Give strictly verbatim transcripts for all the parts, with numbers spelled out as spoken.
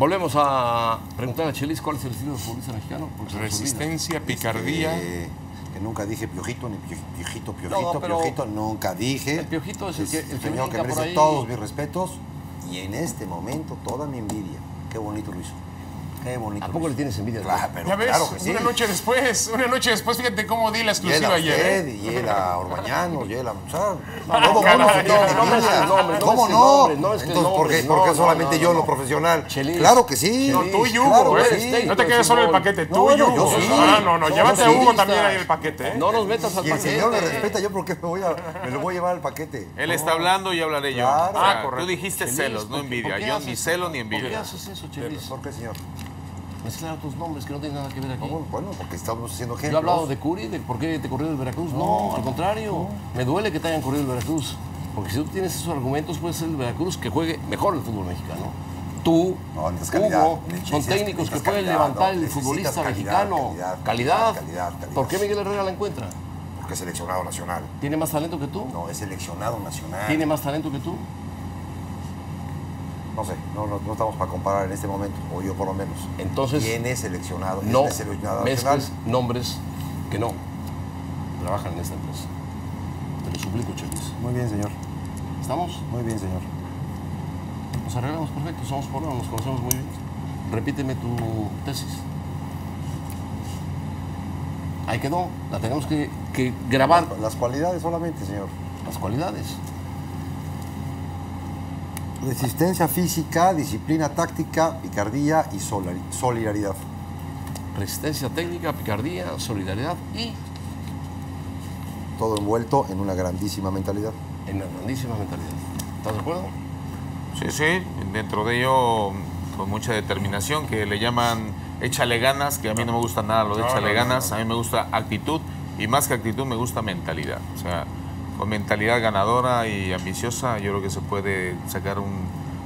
Volvemos a preguntar a Chelis cuál es el estilo del futbolista mexicano. Resistencia, picardía. Este, que nunca dije piojito, ni piojito, piojito, No, pero piojito, nunca dije. El piojito es el que, el que señor que brinca por merece ahí. todos mis respetos y en este momento toda mi envidia. Qué bonito lo hizo. Qué bonito. ¿A poco le tienes envidia? Claro, pero Ya ves, claro que sí. una noche después, una noche después, fíjate cómo di la Y él exclusiva a ayer. usted, ¿eh? y él a Orbañanos, y él a... O sea, no, todo no, mundo no, se no, tiene no, no, envidia. no, no, no, ¿Cómo no, no? no, no, es que Entonces, ¿por qué, no, por qué no, solamente no, yo no, en lo no. profesional? Chelis. Claro que sí. No, tú y Hugo, Claro ¿eh? que sí. No te quedes solo el paquete, tú No, y no, Hugo. yo sí. Ah, no, no, Somos llévate a Hugo civilistas. también ahí el paquete, ¿eh? No nos metas al Y el paquete. señor me respeta, yo porque me, voy a, me lo voy a llevar al paquete. Él está hablando y hablaré yo. Claro. O sea, Ah, correcto. tú dijiste Chelis, celos, no ¿por qué- envidia. por qué Yo haces- ni celo ni ¿Por qué envidia. haces eso, Chelis? ¿Por qué, señor? Mezclar otros nombres que no tienen nada que ver aquí. No, bueno, porque estamos haciendo Yo ejemplos. he hablado de Curi, de por qué te corrió del Veracruz. No, al contrario. Me duele que te hayan corrido del Veracruz. Porque si tú tienes esos argumentos, puede ser el Veracruz que juegue mejor el fútbol mexicano. Tú, No, necesitas calidad. Hugo, son Necesitas- técnicos que necesitas pueden calidad, levantar no, el necesitas futbolista calidad, mexicano. calidad, ¿Calidad? calidad, calidad. ¿Por qué Miguel Herrera la encuentra? Porque es seleccionado nacional. ¿Tiene más talento que tú? No, es seleccionado nacional. ¿Tiene más talento que tú? No sé, no, no, no estamos para comparar en este momento, o yo por lo menos. Entonces, ¿Quién es seleccionado? no ¿Es seleccionado nacional? mezcles nombres que no trabajan en esta empresa. Te lo suplico, Chelis. Muy bien, señor. ¿Estamos? Muy bien, señor. Nos arreglamos perfecto, somos por uno, nos conocemos muy bien. Repíteme tu tesis. Ahí quedó, la tenemos que, que grabar. Las cualidades solamente, señor. Las cualidades. Resistencia física, disciplina táctica, picardía y solari- solidaridad. Resistencia técnica, picardía, solidaridad y Todo envuelto en una grandísima mentalidad. en una grandísima mentalidad. ¿Estás de acuerdo? Sí, sí, dentro de ello con mucha determinación, que le llaman échale ganas, que a mí no me gusta nada lo de No, échale no, no, ganas, no. a mí me gusta actitud y más que actitud me gusta mentalidad. O sea, con mentalidad ganadora y ambiciosa yo creo que se puede sacar un,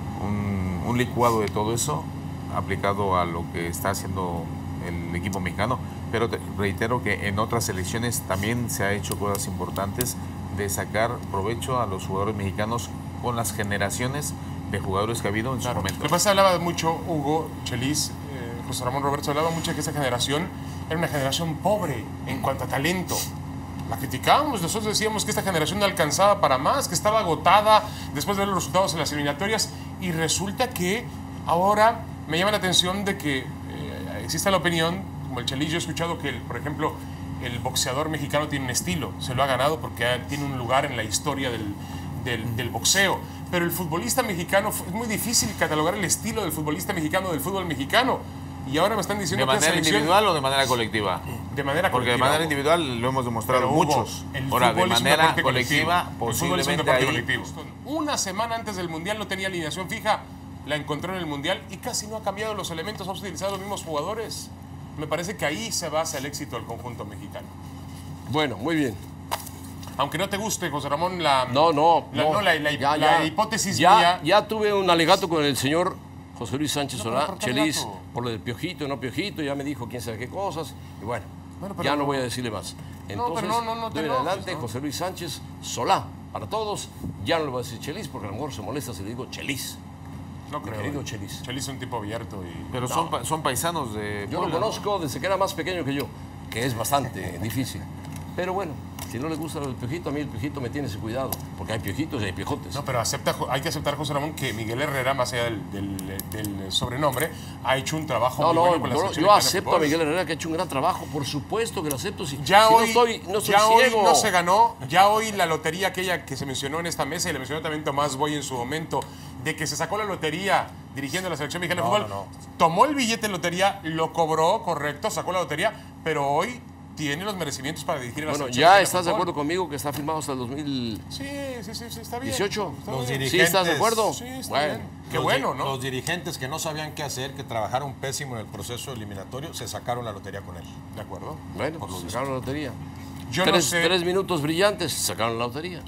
un, un licuado de todo eso aplicado a lo que está haciendo el equipo mexicano. Pero te reitero que en otras selecciones también se ha hecho cosas importantes de sacar provecho a los jugadores mexicanos con las generaciones de jugadores que ha habido en Claro. su momento. Lo que pasa es que hablaba mucho, Hugo, Chelis, eh, José Ramón Roberto, hablaba mucho de que esa generación era una generación pobre en cuanto a talento. La criticábamos, nosotros decíamos que esta generación no alcanzaba para más, que estaba agotada después de ver los resultados en las eliminatorias, y resulta que ahora me llama la atención de que eh, existe la opinión, como el Chelis, yo he escuchado que, el, por ejemplo, el boxeador mexicano tiene un estilo, se lo ha ganado porque ha- tiene un lugar en la historia del, del, del boxeo, pero el futbolista mexicano, es muy difícil catalogar el estilo del futbolista mexicano del fútbol mexicano, y ahora me están diciendo ¿De que la manera selección- individual o de manera colectiva? de manera Porque de colectiva, manera Hugo. individual lo hemos demostrado Pero, Hugo, muchos. el Ahora, de fútbol es un manera deporte colectiva, colectivo. El fútbol es un posiblemente deporte ahí... colectivo. Una semana antes del Mundial no tenía alineación fija, la encontró en el Mundial y casi no ha cambiado los elementos, ha utilizado los mismos jugadores. Me parece que ahí se basa el éxito del conjunto mexicano. Bueno, muy bien. Aunque no te guste, José Ramón, la, No, no, la, no. no, la, la- Ya, la ya. hipótesis ya, mía... ya tuve un alegato con el señor José Luis Sánchez No, pero Solá, ¿por qué Chelis, alegato? por lo del piojito, no piojito, ya me dijo quién sabe qué cosas, y bueno, Bueno, pero ya no no. voy a decirle más. Entonces, pero no, no, no te de hoy en enojes, adelante, ¿no? José Luis Sánchez Solá, para todos, ya no le voy a decir Chelis, porque a lo mejor se molesta si le digo Chelis. No Mi creo. querido eh. Chelis. Chelis es un tipo abierto y... Pero son, pa- son paisanos de Yo lo Puebla, ¿no? conozco desde que era más pequeño que yo, que es bastante difícil. Pero bueno, si no le gusta el piojito, a mí el piojito me tiene ese cuidado, porque hay piojitos y hay piojotes. No, pero acepta, hay que aceptar, José Ramón, que Miguel Herrera, más allá del, del- del sobrenombre, ha hecho un trabajo No, muy no, bueno con la yo, selección yo mexicana de acepto a fútbol. Miguel Herrera que ha hecho un gran trabajo, por supuesto que lo acepto. Si, Ya si hoy, no estoy, no soy ya hoy ciego. no se ganó, ya hoy la lotería aquella que se mencionó en esta mesa, y le mencionó también Tomás Boy en su momento, de que se sacó la lotería dirigiendo la selección mexicana de No, fútbol, no, no. tomó el billete de lotería, lo cobró, correcto, sacó la lotería, pero hoy tiene los merecimientos para dirigir a la Bueno, selección ya mexicana estás de fútbol. acuerdo conmigo que está firmado hasta el dos mil Sí, sí, sí, sí, está bien. dieciocho. Está Los bien. dirigentes- ¿Sí estás de acuerdo? Sí, está Bueno, bien. Qué Los bueno, di- ¿no? Los dirigentes que no sabían qué hacer, que trabajaron pésimo en el proceso eliminatorio, se sacaron la lotería con él. De acuerdo. bueno, pues sacaron la lotería. Yo no tres, sé. tres minutos brillantes, sacaron la lotería.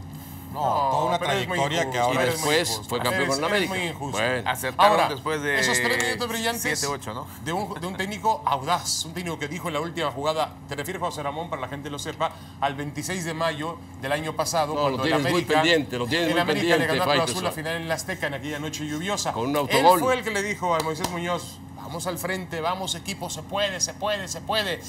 No, toda una pero es muy trayectoria injusto, que ahora Y eres es... muy después injusto. fue campeón Eres- con el eres América. muy injusto. Bueno. Acertaron Ahora, después de esos tres minutos brillantes siete, ocho, ¿no? de, un, de un técnico audaz, un técnico que dijo en la última jugada, te refieres, José Ramón, para la gente lo sepa, al veintiséis de mayo del año pasado, No, cuando lo el tienes muy América, pendiente, lo tienes el muy América le pendiente, ganó a Cruz Faitelson. Azul la final en la Azteca en aquella noche lluviosa. Con un Él autogol. fue el que le dijo a Moisés Muñoz, vamos al frente, vamos equipo, se puede, se puede, se puede.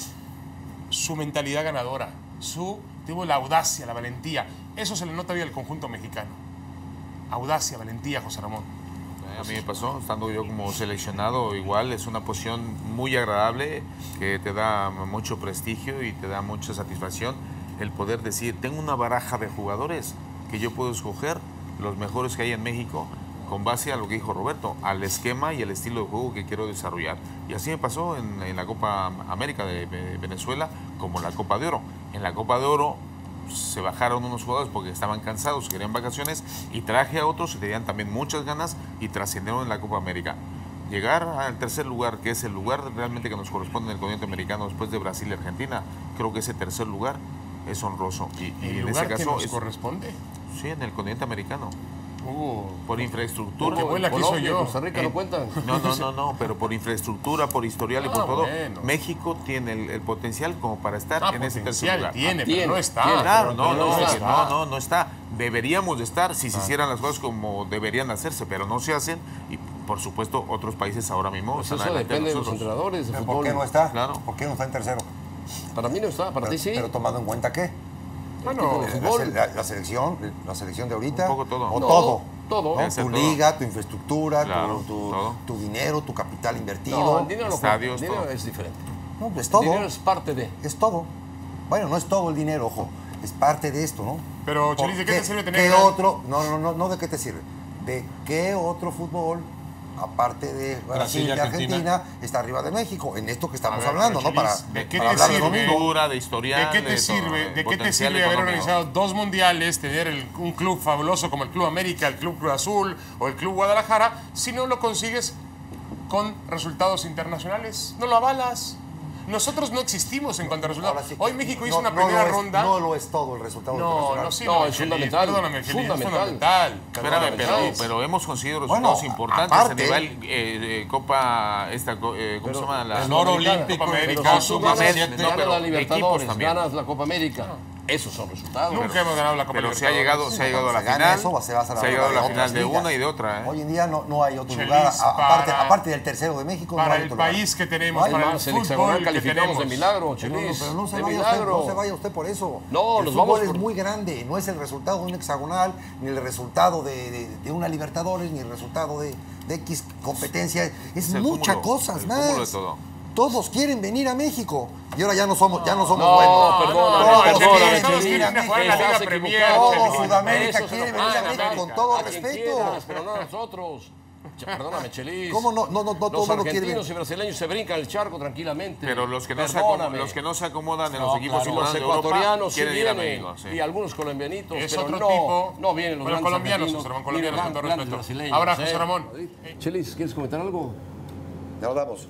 Su mentalidad ganadora, su, tuvo la audacia, la valentía. Eso se le nota bien al conjunto mexicano. Audacia, valentía, José Ramón. A mí me pasó, estando yo como seleccionado, igual es una posición muy agradable que te da mucho prestigio y te da mucha satisfacción el poder decir, tengo una baraja de jugadores que yo puedo escoger, los mejores que hay en México, con base a lo que dijo Roberto, al esquema y el estilo de juego que quiero desarrollar. Y así me pasó en, en la Copa América de, de Venezuela, como la Copa de Oro. En la Copa de Oro se bajaron unos jugadores porque estaban cansados, querían vacaciones, y traje a otros que tenían también muchas ganas y trascendieron en la Copa América. Llegar al tercer lugar, que es el lugar realmente que nos corresponde en el continente americano después de Brasil y Argentina, creo que ese tercer lugar es honroso. Y, y ¿El en lugar ese que caso nos es, corresponde? sí, en el continente americano. Uh, Por infraestructura. Porque vuela aquí soy Colombia, yo. Costa Rica no Eh, cuentan. No, no, no, no, pero por infraestructura, por historial y Ah, por todo, bueno. México tiene el, el potencial como para estar ah, en ese tercer potencial lugar. tiene, Tiene, pero no está. tiene. Claro, pero no, no no, está. es que no, no, no está. Deberíamos de estar si se hicieran las cosas como deberían hacerse, pero no se hacen y por supuesto otros países ahora mismo Pues están eso adelante depende de de los nosotros. entrenadores de ¿Pero fútbol. ¿Por qué no está? Claro. ¿Por qué no está en tercero? Para mí no está, para Pero, ti sí. pero tomando en cuenta qué. Bueno, de La, fútbol. la- la selección, la selección de ahorita. Un poco todo. O No, todo. todo. ¿no? Debe ser Tu todo. liga, tu infraestructura, tu- Claro, tu, todo. tu dinero, tu capital invertido. No, el dinero no cuenta, Estadios, el dinero todo. es diferente. No, pues es El todo. dinero es parte de. Es todo. Bueno, no es todo el dinero, ojo. Es parte de esto, ¿no? Pero, Chelis, ¿de qué te ¿Qué- sirve tener ¿Qué gran- otro? No, no, no, no, ¿de qué te sirve? ¿De qué otro fútbol, aparte de Brasil y Argentina. Argentina, está arriba de México? En esto que estamos A ver, hablando, pero, ¿no? Para, Chelis, ¿de qué para te hablar de lo sirve? mismo. Cultura, de historial, ¿De qué te de todo, sirve, de de qué te potencial sirve haber económico. organizado dos mundiales, tener el- un club fabuloso como el Club América, el Club Cruz Azul o el Club Guadalajara, si no lo consigues con resultados internacionales? No lo avalas. Nosotros no existimos en cuanto a resultados. Ahora sí que Hoy México hizo no- una no primera lo es- ronda. No lo es todo el resultado No, internacional. no, sí, No, no, es Chelis, fundamental, Perdóname, Chelis, es fundamental. fundamental. Espérame, Perdóname, pero, Chelis. pero hemos conseguido Bueno, resultados importantes aparte- a nivel eh, eh, Copa, esta, co- eh, ¿cómo se llama? La, el oro Sudamericana. olímpico, Copa América, Pero si tú Sub ganas, siete, ganas pero la equipos Libertadores, también. ganas la Copa América. Esos son resultados. Nunca hemos ganado la Copa pero se ha Libertadores. llegado, se ha llegado a la Se gana final, eso, se va a hacer se ha llegado a la otras final de ligas. una y de otra. ¿eh? Hoy en día no, no hay otro Chelis, lugar, a- aparte, para- aparte del tercero de México. no Para hay el otro lugar. país que tenemos, No hay para el Además, el fútbol hexagonal que calificamos tenemos. de milagro, No, no, Chelis. pero no se, de vaya usted, milagro. no se vaya usted por eso. No, el nos fútbol vamos es por- muy grande, no es el resultado de un hexagonal, ni el resultado de, de- de una Libertadores, ni el resultado de, de X competencia. Es, Es el muchas cúmulo, cosas el más. cúmulo de todo. Todos quieren venir a México y ahora ya no somos, ya no somos No, buenos. perdóname, Todos perdóname, quieren Chelis. venir a Todos quieren México. jugar en la Estás Liga Premier, equivocado. Todo Chelis. Sudamérica Eso se quiere lo venir a pagan, México con América. todo A quien respeto. quieras, pero no a nosotros. Che, Perdóname, Chelis. ¿Cómo no? No, no, no, todo Los el mundo quiere argentinos venir. y brasileños se brincan el charco tranquilamente. Pero los que, no se acomodan, Perdóname. los que no se acomodan en No, los equipos claro. Y los importantes de Europa ecuatorianos sí quieren ir a vienen, México. sí. y algunos colombianitos, Es pero otro no, tipo. no vienen los Bueno, grandes colombianos, argentinos, José Ramón, ni colombianos, los con todo grandes respeto. brasileños, Ahora, ¿eh? José Ramón. Chelis, ¿quieres comentar algo? Ya nos vamos.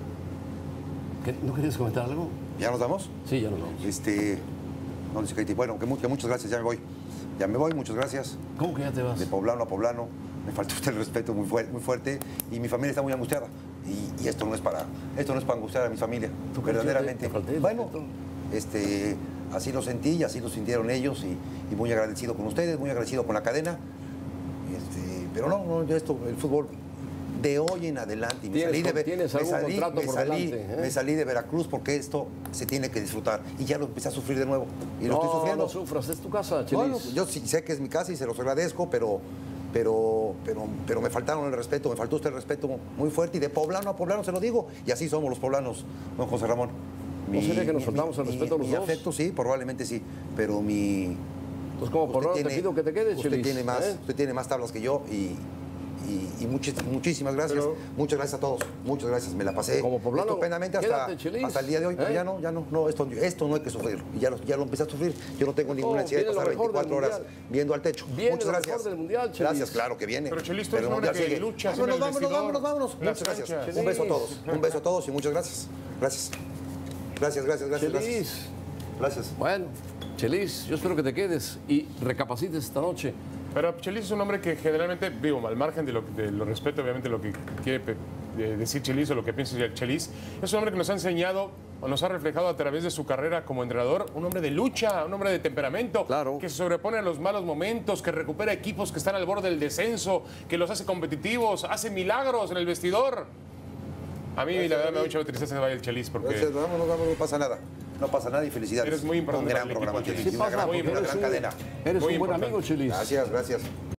¿Qué- ¿No querías comentar algo? ¿Ya nos vamos? Sí, ya nos vamos. Este, no dice Katie. Bueno, que, mu- que muchas gracias, ya me voy. Ya me voy, muchas gracias. ¿Cómo que ya te vas? De poblano a poblano, me faltó usted el respeto muy, fuerte, muy fuerte y mi familia está muy angustiada. Y, y esto no es para esto no es para angustiar a mi familia, ¿Tú crees que verdaderamente. te falté el Bueno, respeto? este, así lo sentí y así lo sintieron ellos y, y muy agradecido con ustedes, muy agradecido con la cadena. Este, pero no, no, yo esto, el fútbol de hoy en adelante. Y me ¿Tienes salí de, con- tienes me algún salí, contrato me por salí, delante, eh? me salí de Veracruz porque esto se tiene que disfrutar y ya lo empecé a sufrir de nuevo y lo estoy No, sufriendo. no sufras, es tu casa, Chelis. Bueno, yo sí sé que es mi casa y se los agradezco, pero, pero, pero, pero me faltaron el respeto, me faltó usted el respeto muy fuerte y de poblano a poblano se lo digo y así somos los poblanos, don José Ramón. ¿No sería que nos faltamos el respeto a los mi dos? afecto sí, probablemente sí, pero mi... Pues como por usted ahora te pido que te quedes, usted Chelis. tiene más, ¿eh? usted tiene más tablas que yo y... Y, y muchis- muchísimas gracias, Pero- muchas gracias a todos, muchas gracias, me la pasé Como poblano, estupendamente hasta, quédate, Chelis, hasta el día de hoy, pero ¿eh? ya no, ya no, no esto, esto no hay que sufrir, y ya lo, ya lo empecé a sufrir, yo no tengo ninguna No, necesidad de viene lo pasar mejor del veinticuatro horas Mundial. viendo al techo. Viene Muchas lo gracias. mejor del Mundial, Chelis. Gracias, claro que viene. Pero, Chelis, tú eres el un hombre Mundial que sigue. luchas Vámonos, en el vámonos, vestidor. vámonos, vámonos. Las Muchas gracias. canchas. Un beso a Chelis. todos, un beso a todos y muchas gracias. Gracias. Gracias, gracias, gracias. gracias. Chelis. Gracias. Bueno, Chelis, yo espero que te quedes y recapacites esta noche. Pero Chelis es un hombre que generalmente, digo, al margen de lo, de lo respeto, obviamente, lo que quiere de decir Chelis o lo que piensa Chelis, es un hombre que nos ha enseñado o nos ha reflejado a través de su carrera como entrenador, un hombre de lucha, un hombre de temperamento, claro, que se sobrepone a los malos momentos, que recupera equipos que están al borde del descenso, que los hace competitivos, hace milagros en el vestidor. A mí, Gracias, la verdad, David. me da mucha tristeza que vaya el Chelis porque... Gracias, no, no, no, no pasa nada. No pasa nada y felicidades. Eres muy importante Un gran para el equipo, programa, Chelis. Chelis, Sí una pasa, gran, porque una eres gran un, cadena. eres Muy un buen importante. amigo, Chelis. Gracias, gracias.